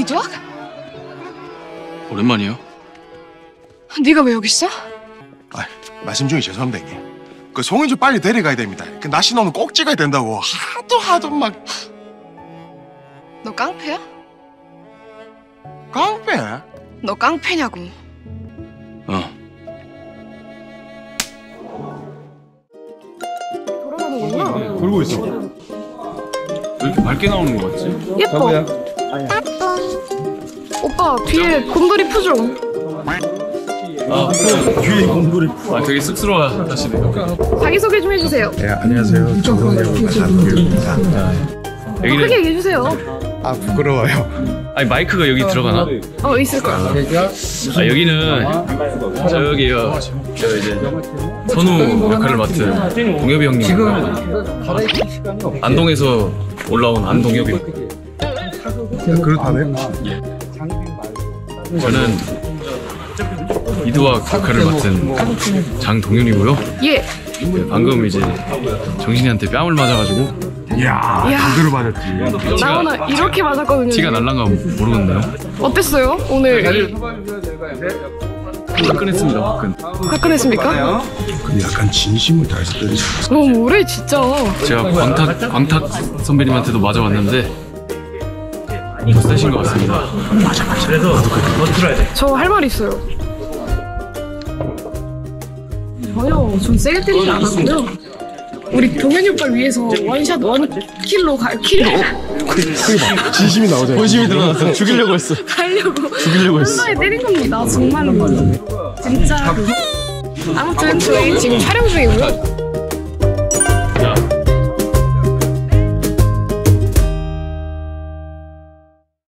이두학? 오랜만이에요. 네가 왜 여기 있어? 아, 말씀 중에 죄송합니다 형님. 그 송은주 빨리 데려가야 됩니다. 그 날씨노는 꼭 찍어야 된다고 하도 막. 너 깡패야? 깡패? 너 깡패냐고. 돌아가는구나. 돌고 있어. 왜 이렇게 밝게 나오는 거 같지? 예뻐. 오빠 뒤에 곰돌이 푸 좀. 뒤에 곰돌이. 되게 쑥스러워 하시네요. 자기소개 좀 해주세요. 네, 안녕하세요. 조성혁입니다. 더 크게 얘기해주세요. 아, 부끄러워요. 아니 마이크가 여기 들어가나? 있을 거야. 여기는 저기요. 저 이제 선우 역할을 맡은 동엽이 형님. 안동에서 올라온 안동엽이. 그렇다네. 저는 이두학 역할을 맡은 장동윤이고요. 예. 방금 이제 정신이한테 뺨을 맞아가지고 야. 제대로 맞았지. 나 오늘 이렇게 맞았거든요. 티가 날란가 모르겠네요. 어땠어요? 오늘 화끈했습니다. 화끈. 화끈했습니까? 근데 약간 진심을 다해서 때리셨어. 뭐래 진짜. 제가 광탁 선배님한테도 맞아봤는데 더 세신 것 같습니다. 맞아. 그래서 더 틀어야 돼. 저 할 말 있어요. 전혀 좀 세게 때리지 않았고요. 우리 동현이 오빠를 위해서 원샷 원킬로 킬 진심이 나오잖아. 본심이 드러났어. 죽이려고 했어. 죽이려고 했어. 한 방에 때린 겁니다. 정말로. 진짜. 아무튼 저희 지금 촬영 중이고요.